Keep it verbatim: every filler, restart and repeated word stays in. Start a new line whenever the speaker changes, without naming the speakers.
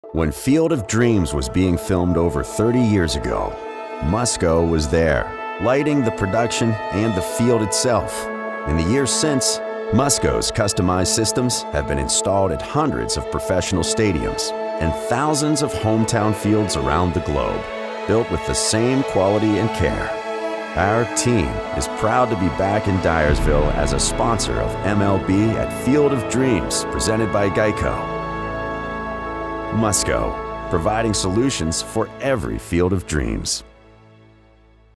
When Field of Dreams was being filmed over thirty years ago, Musco was there, lighting the production and the field itself. In the years since, Musco's customized systems have been installed at hundreds of professional stadiums and thousands of hometown fields around the globe, built with the same quality and care. Our team is proud to be back in Dyersville as a sponsor of M L B at Field of Dreams, presented by Geico. Musco, providing solutions for every field of dreams.